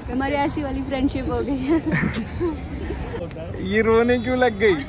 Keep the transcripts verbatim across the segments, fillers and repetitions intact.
हमारी ऐसी वाली फ्रेंडशिप हो गई है। ये रोने क्यों लग गई?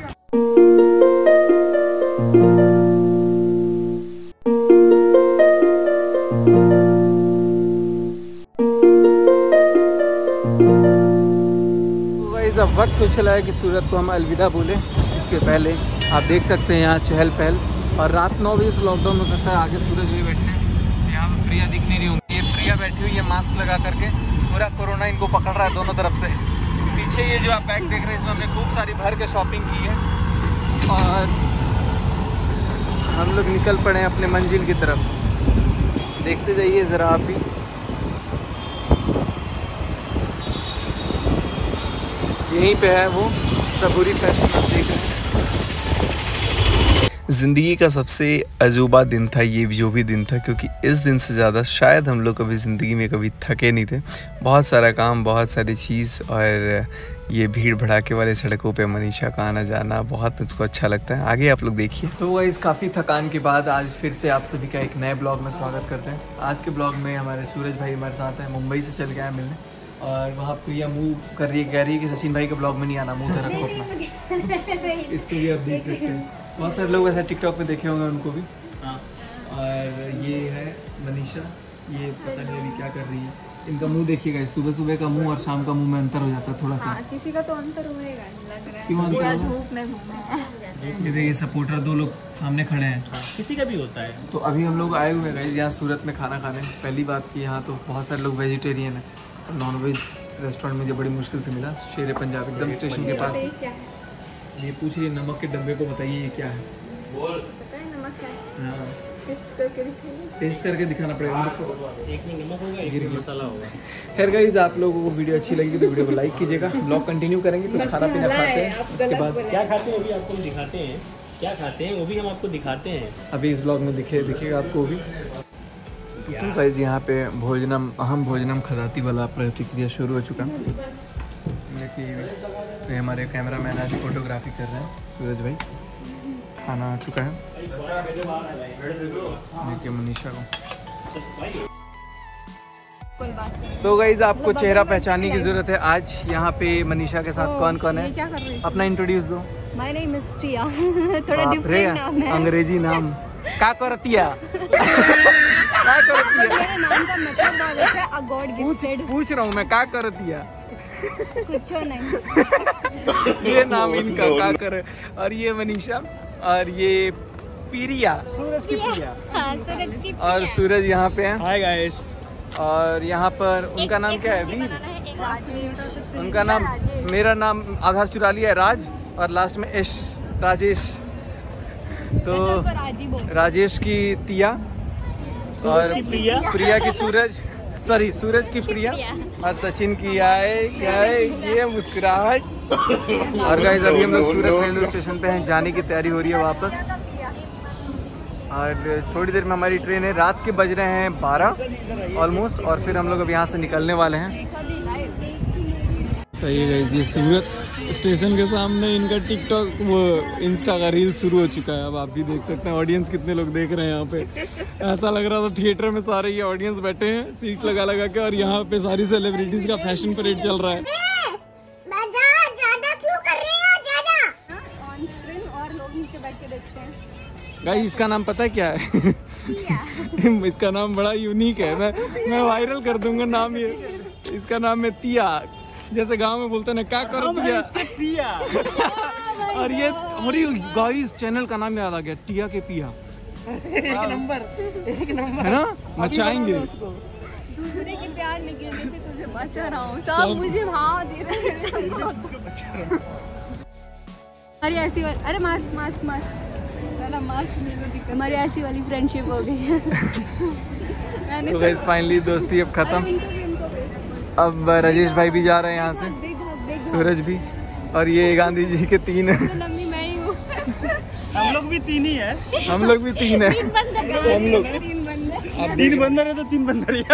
अब वक्त तो चला है कि सूरत को हम अलविदा बोले। इसके पहले आप देख सकते हैं यहाँ चहल पहल, और रात नौ बजे से लॉकडाउन हो सकता है। आगे सूरज भी बैठे हैं, यहाँ पर प्रिया दिख नहीं रही होंगी। ये प्रिया बैठी हुई है मास्क लगा करके, पूरा कोरोना इनको पकड़ रहा है दोनों तरफ से। पीछे ये जो आप बैग देख रहे हैं इसमें हमने खूब सारी भर के शॉपिंग की है, और हम लोग निकल पड़े हैं अपने मंजिल की तरफ। देखते जाइए ज़रा आप भी। यहीं पे है वो सबूरी फैशन, आप देख रहे हैं। ज़िंदगी का सबसे अजूबा दिन था ये जो भी दिन था, क्योंकि इस दिन से ज़्यादा शायद हम लोग कभी ज़िंदगी में कभी थके नहीं थे। बहुत सारा काम, बहुत सारी चीज़, और ये भीड़ भड़ाके वाले सड़कों पे मनीषा का आना जाना बहुत मुझको अच्छा लगता है। आगे आप लोग देखिए। तो गाइस काफ़ी थकान के बाद आज फिर से आप सभी का एक नए ब्लॉग में स्वागत करते हैं। आज के ब्लॉग में हमारे सूरज भाई हमारे साथ हैं, मुंबई से चल के आए मिलने, और वहाँ प्रिया मुँह कर रही है, कह रही है कि सचिन भाई के ब्लॉग में नहीं आना, मुँह तो रखो अपना। इसको भी आप देख सकते हैं, बहुत सारे लोग वैसे टिकटॉक पे देखे होंगे उनको भी। हाँ। और ये है मनीषा, ये पता नहीं अभी क्या कर रही है। इनका मुंह देखिएगा, सुबह सुबह का मुंह और शाम का मुंह में अंतर हो जाता है थोड़ा सा। किसी का तो अंतर होएगा, लग रहा है। क्यों अंतर? धूप में घूमे। ये देखिए सपोर्टर दो लोग सामने खड़े हैं। हाँ, किसी का भी होता है। तो अभी हम लोग आए हुए हैं यहाँ सूरत में खाना खाने। पहली बात कि यहाँ तो बहुत सारे लोग वेजिटेरियन हैं, नॉन वेज रेस्टोरेंट मुझे बड़ी मुश्किल से मिला। शेर पंजाब एकदम स्टेशन के पास। ये पूछ रही है नमक के डब्बे को, बताइए ये क्या है? पता है नमक है। हाँ, टेस्ट करके दिखाइए। टेस्ट करके दिखाना पड़ेगा मेरे को। एक में नमक होगा, एक में मसाला होगा। खैर गाइस, आप लोगों को वीडियो अच्छी लगी तो वीडियो को लाइक कीजिएगा। ब्लॉग कंटिन्यू करेंगे, कुछ खाना पीना खाते हैं, उसके बाद क्या खाते हैं अभी आपको हम दिखाते हैं। क्या खाते हैं वो भी हम आपको दिखाते हैं अभी इस ब्लॉग में दिखे दिखेगा आपको भी। तो गाइस यहाँ पे भोजनम अहम भोजनम खदाती वाला प्रतिक्रिया शुरू हो चुका है। तो हमारे कैमरा मैन आज फोटोग्राफी कर रहे हैं, सूरज भाई। खाना आ चुका है, देखिए मनीषा को। तो गाइस आपको चेहरा पहचानने की जरूरत है। आज यहाँ पे मनीषा के साथ कौन कौन है? क्या कर रही है? अपना इंट्रोड्यूस दो। My name is Priya. थोड़ा डिफरेंट नाम है, अंग्रेजी नाम। क्या करतिया? क्या करतिया? मेरे नाम का मतलब बहुत अच्छा है, गॉड गिफ्टेड। पूछ रहा हूँ मैं, क्या करतिया? कुछ नहीं। ये नाम इनका क्या करे। और ये मनीषा, और ये प्रिया, सूरज की प्रिया। हाँ, सूरज की प्रिया। और सूरज यहाँ पे है। Hi guys. और यहाँ पर उनका नाम क्या है? वीर। उनका नाम, मेरा नाम आधार चुरा लिया है, राज, और लास्ट में एश, राजेश। तो राजेश की तिया, और प्रिया की सूरज, सॉरी सूरज की प्रिया, और सचिन की आए आए ये मुस्कुराहट। और गाइस अभी हम लोग सूरत रेलवे स्टेशन पे हैं, जाने की तैयारी हो रही है वापस, और थोड़ी देर में हमारी ट्रेन है। रात के बज रहे हैं बारह ऑलमोस्ट, और फिर हम लोग अब यहाँ से निकलने वाले हैं। तो ये गाइस ये सूरत स्टेशन के सामने इनका टिकटॉक वो इंस्टा का रील शुरू हो चुका है। अब आप भी देख सकते हैं ऑडियंस कितने लोग देख रहे हैं यहाँ पे। ऐसा लग रहा था थिएटर में सारे ये ऑडियंस बैठे हैं सीट लगा लगा के, और यहाँ पे सारी सेलिब्रिटीज का फैशन परेड चल रहा है। गाइस इसका नाम पता है क्या है? इसका नाम बड़ा यूनिक है, मैं मैं वायरल कर दूंगा नाम। ये इसका नाम है तिया, जैसे गांव में बोलते हैं ना, क्या कर दिया पिया। और ये हमारी गाइस चैनल का नाम याद आ गया, टिया के पिया। एक नंबर, एक नंबर है ना, मचाएंगे। दूसरे के प्यार में गिरने से तुझे बचा रहा हूँ, सब मुझे भाव दे रहे हैं। अरे ऐसी वाली, अरे मास्क मास्क मास्क वाला मास्क नहीं को दिक्कत। हमारी ऐसी वाली फ्रेंडशिप हो गई है। तो गाइस फाइनली दोस्ती अब खत्म। अब राजेश भाई भी जा रहे हैं यहाँ से, सूरज भी, और ये गांधी जी के तीन है। मैं ही हूँ। हम लोग भी तीन ही है। हम लोग भी तीन है। हम लोग तीन बंदर। अब तीन बंदर है तो तीन बंदर ही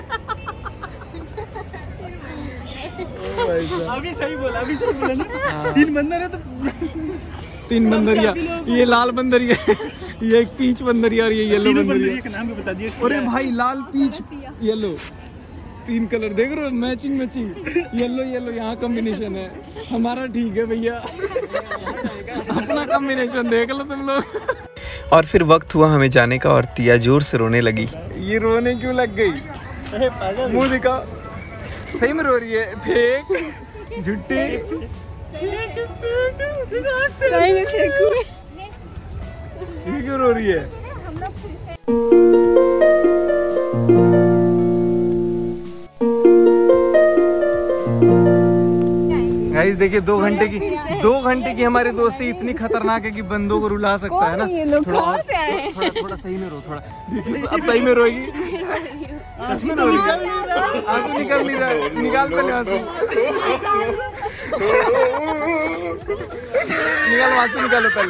अभी सही बोला, अभी सही बोला ना। तीन बंदर है तो तीन बंदरिया। ये लाल बंदरिया, ये एक पीच बंदरिया, और ये येलो बंदरिया। नाम भी बता दिया। अरे भाई लाल पीच येलो। तीन कलर देख रहे हो, मैचिंग मैचिंग, येलो येलो यहाँ कॉम्बिनेशन है। हमारा ठीक है भैया, अपना कॉम्बिनेशन देख लो तुम लोग। और फिर वक्त हुआ हमें जाने का और तिया जोर से रोने लगी। ये रोने क्यों लग गई? मुंह दिखा, सही में रो रही है? फेक झुट्टी क्यों रो रही है? गाइस देखिए, दो घंटे की दो घंटे की हमारी दोस्ती इतनी खतरनाक है कि बंदों को रुला सकता है ना। थोड़ा और, थोड़ा, थोड़ा थोड़ा सही में रो, थोड़ा देखिए अब सही में रोएगी। सच में रो रही है, आंसू निकल नहीं रहा है, निकाल पहले आंसू, निकालो आंसू निकालो पहले।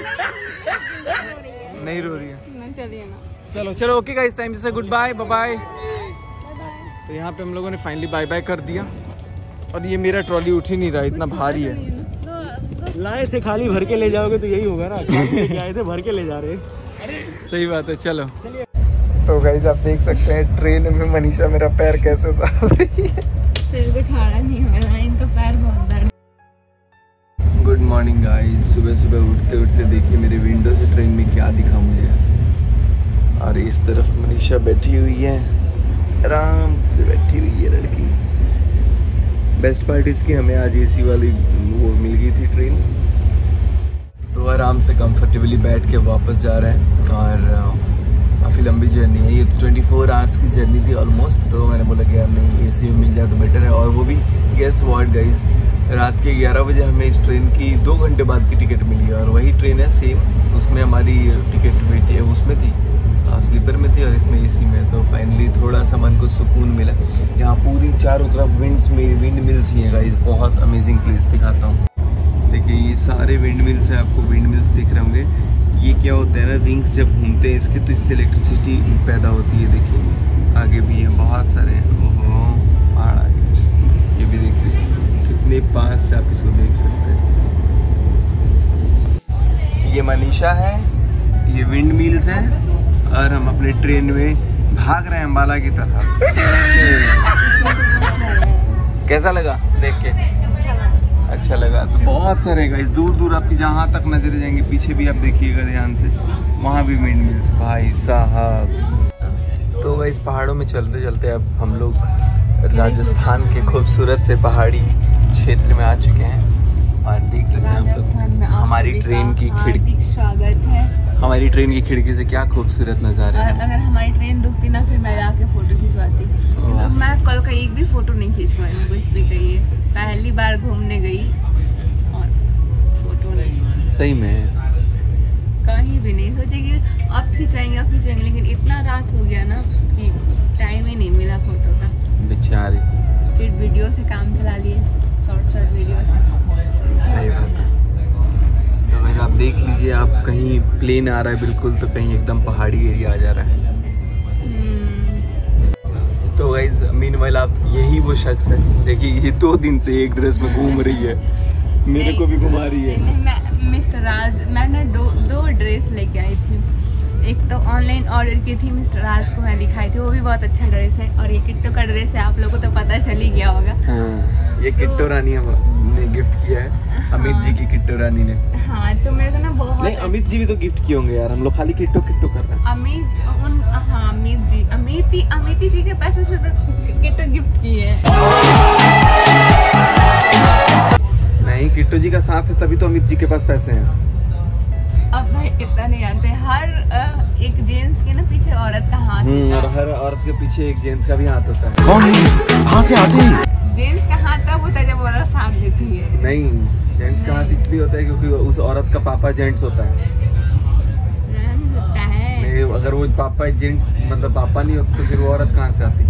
नहीं रो रही है, चलिए ना, चलो चलो ओके गाइस, टाइम से गुड बाय, बाय बाय। तो यहाँ पे हम लोगों ने फाइनली बाय बाय कर दिया और ये मेरा ट्रॉली उठ ही नहीं रहा, इतना भारी है। लाए थे खाली भर के ले जाओगे तो यही होगा ना, आए थे भर के ले जा रहे। सही बात है, चलो। तो गाइस आप देख सकते हैं ट्रेन में मनीषा मेरा पैर कैसे डाल रही है। फिर भी खड़ा नहीं हो रहा, इनका पैर बहुत दर्द। गुड मॉर्निंग गाइस, सुबह सुबह उठते उठते देखिए मेरे विंडो से ट्रेन में क्या दिखा मुझे। और इस तरफ मनीषा बैठी हुई है, आराम से बैठी हुई है लड़की। बेस्ट पार्ट इसकी हमें आज एसी वाली वो मिल गई थी ट्रेन, तो आराम से कंफर्टेबली बैठ के वापस जा रहे हैं। और काफ़ी लंबी जर्नी है ये, तो ट्वेंटी फोर आवर्स की जर्नी थी ऑलमोस्ट। तो मैंने बोला कि यार नहीं, एसी में मिल जाए तो बेटर है। और वो भी गेस्ट व्हाट गाइस, रात के ग्यारह बजे हमें इस ट्रेन की दो घंटे बाद की टिकट मिली है। और वही ट्रेन है सेम, उसमें हमारी टिकट वेट है उसमें थी, स्लीपर में थी और इसमें एसी में। तो फाइनली थोड़ा सा मन को सुकून मिला। यहाँ पूरी चारों तरफ विंड्स में विंड मिल्स ही है गाइस, बहुत अमेजिंग प्लेस दिखाता हूँ। देखिए ये सारे विंड मिल्स हैं, आपको विंड मिल्स दिख रहे होंगे। ये क्या होता है ना, विंग्स जब घूमते हैं इसके तो इससे इलेक्ट्रिसिटी पैदा होती है। देखिए आगे भी है, बहुत सारे हैं। ओहो पहाड़ आगे, ये भी देखिए कितने पास से आप इसको देख सकते हैं। ये मनीषा है, ये विंड मिल्स है और हम अपने ट्रेन में भाग रहे हैं अम्बाला की तरफ। कैसा लगा देख के? अच्छा लगा। तो बहुत सारे गाइस दूर दूर आपकी जहाँ तक नजर जाएंगे, पीछे भी आप देखिएगा ध्यान से, वहाँ भी विंड मिल्स भाई साहब। तो गाइस पहाड़ों में चलते चलते अब हम लोग राजस्थान के खूबसूरत से पहाड़ी क्षेत्र में आ चुके हैं। और देख सकते हैं राजस्थान में हमारी ट्रेन की खिड़की, स्वागत है। हमारी ट्रेन की खिड़की से क्या खूबसूरत नज़ारे हैं। अगर हमारी ट्रेन रुकती ना, फिर मैं जाके फोटो खिंचवाती। तो मैं कल का एक भी फोटो नहीं खींच पाई हूँ, कुछ भी कहिए। पहली बार घूमने गई और फोटो नहीं। सही में कहीं भी नहीं सोचे कि अब खिंचवाएंगे अब खिंचवाएंगे, लेकिन इतना रात हो गया ना कि टाइम ही नहीं मिला फोटो का। बेचारी। फिर वीडियो से काम चला लिए, शॉर्ट शॉर्ट वीडियो से। सही बात है। तो वैसे आप देख लीजिए, आप कहीं प्लेन आ रहा है बिल्कुल, तो कहीं एकदम पहाड़ी एरिया आ जा रहा है। तो गाइस मीनवाइल आप यही वो शख्स है, देखिए ये दो दिन से एक ड्रेस में घूम रही है, मेरे को भी घुमा रही है। मैं मिस्टर राज, मैंने दो दो ड्रेस लेके आई थी। एक तो ऑनलाइन ऑर्डर की थी, मिस्टर राज को मैं दिखाई थी, वो भी बहुत अच्छा ड्रेस है। और ये किट्टो का ड्रेस है, आप लोगों को तो पता चल ही गया होगा। हाँ, ये किट्टो रानी ने गिफ्ट किया है। हाँ, अमित जी की किट्टो रानी ने। हाँ तो मेरे को ना बहुत नहीं, अमित जी भी तो गिफ्ट किए होंगे यार, हम लोग खाली किट्टो किट्टो कर रहे हैं। अमित उन हाँ अमित जी अमित अमित जी के पैसे से तो किट्टो गिफ्ट की है। नहीं, किट्टो जी का साथ है तभी तो अमित जी के पास पैसे हैं। अब भाई इतना नहीं जानते, हर एक जेंट्स के ना पीछे औरत का हाथ होता है। और हर औरत के पीछे एक जेंट्स का भी हाथ होता है। कौन है? कहाँ से आते हैं? जेंट्स का हाथ तब होता है जब औरत साथ देती है। नहीं, जेंट्स का हाथ इसलिए होता है क्योंकि उस औरत का पापा जेंट्स होता है। होता है। नहीं, अगर वो पापा जेंट्स मतलब पापा नहीं होता तो फिर वो औरत कहाँ से आती?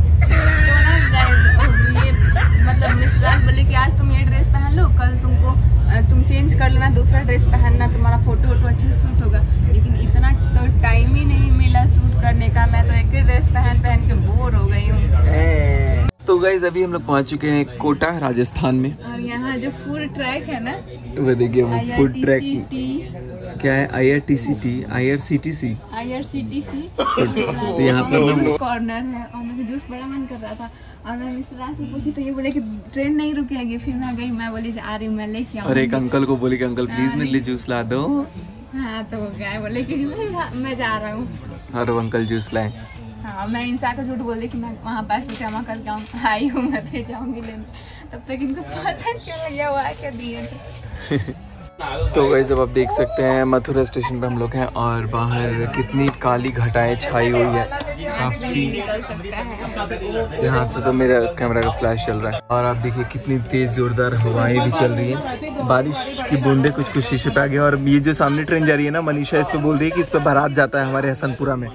ये मतलब मिस्टर राज बोले कि आज तुम ये ड्रेस पहन लो, कल तुमको तुम चेंज कर लेना, दूसरा ड्रेस पहनना, तुम्हारा फोटो वोटो अच्छे से शूट होगा। लेकिन इतना तो टाइम ही नहीं मिला शूट करने का, मैं तो एक ही ड्रेस पहन पहन के बोर हो गई हूँ। तो गाइस अभी हम लोग पहुँच चुके हैं कोटा राजस्थान में। और यहाँ जो फूड ट्रैक है ना, वो देखिए वो फूड ट्रैक क्या है, I R T C T I R C T C I R C T C तो यहाँ पर जूस कॉर्नर है और मुझे जूस बड़ा मन कर रहा था। और मैं मिस्टर राज से पूछी तो ये बोले कि ट्रेन नहीं रुकेगी। फिर मैं गई, मैं बोली आ रही हूँ, मैं लेके आऊँ। और एक अंकल को बोली कि अंकल प्लीज मेरे लिए जूस ला दो। हाँ तो वो गए, बोले कि मैं जा रहा हूँ। और अंकल जूस लाए। हाँ मैं इनसे को झूठ बोल दी कि मैं वहाँ पैसे जमा करके आऊँ, आई हूँ, मैं फिर जाऊँगी लेने। तब तक इनको पता चल गया वो आके दिए थे। तो गाइस जब आप देख सकते हैं मथुरा स्टेशन पे हम लोग हैं और बाहर कितनी काली घटाएं छाई हुई है काफी। निकल सकता है यहाँ से तो मेरा कैमरा का फ्लैश चल रहा है और आप देखिए कितनी तेज जोरदार हवाएं भी चल रही हैं। बारिश की बूंदे कुछ कुछ शीशे पे आ गई। और ये जो सामने ट्रेन जा रही है ना, मनीषा इस पे बोल रही है कि इस पे बारात जाता है हमारे हसनपुरा में।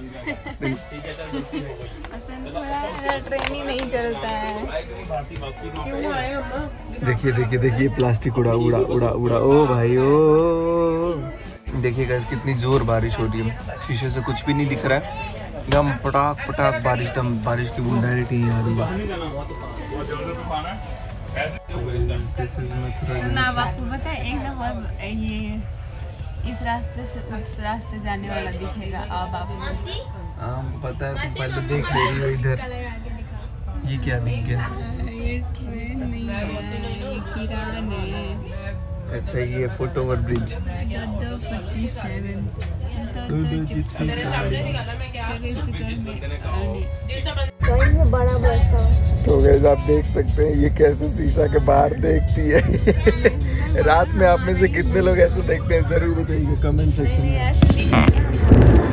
ट्रेन ही नहीं चलता है। देखिए देखिए देखिए प्लास्टिक उड़ा उड़ा उड़ा उड़ा ओ भाई ओ। देखिए गाइस कितनी जोर बारिश हो रही है, शीशे से कुछ भी नहीं दिख रहा है। एकदम पटाख पटाख बारिश, एकदम बारिश की बूंद डायरेक्ट ही आ रही है। ना आपको पता है एक ना ये इस रास्ते से उस रास्ते जाने वाला दिखेगा। अब आपको हाँ पता है, तो पहले देख ले रही हो इधर। ये क्या दिख गया? ये ट्रेन नहीं है, ये किरान है। अच्छा ये फुट ओवर ब्रिज। दो फोर्टी सेवन बड़ा बस। तो गाइस आप देख सकते हैं ये कैसे शीशा के बाहर देखती है। रात में आप में से कितने लोग ऐसे देखते हैं जरूर बताइए कमेंट सेक्शन में।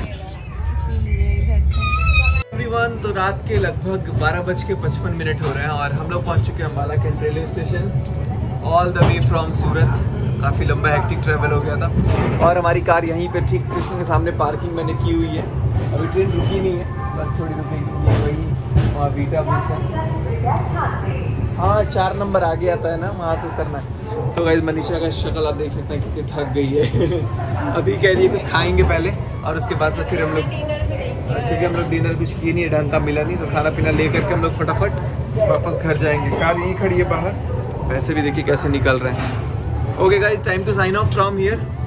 एवरीवन, तो रात के लगभग बारह बज के पचपन मिनट हो रहे हैं और हम लोग पहुंच चुके हैं Ambala cantt railway station all the way from Surat. काफ़ी लंबा हेक्टिक ट्रैवल हो गया था और हमारी कार यहीं पे ठीक स्टेशन के सामने पार्किंग मैंने की हुई है। अभी ट्रेन रुकी नहीं है, बस थोड़ी रुकेगी। ये वही वहाँ बीटा बूथ है, हाँ चार नंबर आगे आता है ना, वहाँ से उतरना है। तो गाइस मनीषा का शक्ल आप देख सकते हैं कितनी थक गई है। अभी कह रही है कुछ खाएंगे पहले और उसके बाद से फिर हम लोग, क्योंकि हम लोग डिनर कुछ किए नहीं, ढंग का मिला नहीं, तो खाना पीना लेकर के हम लोग फटाफट वापस घर जाएंगे। कार यहीं खड़ी है बाहर, वैसे भी देखिए कैसे निकल रहे हैं। Okay guys, time to sign off from here.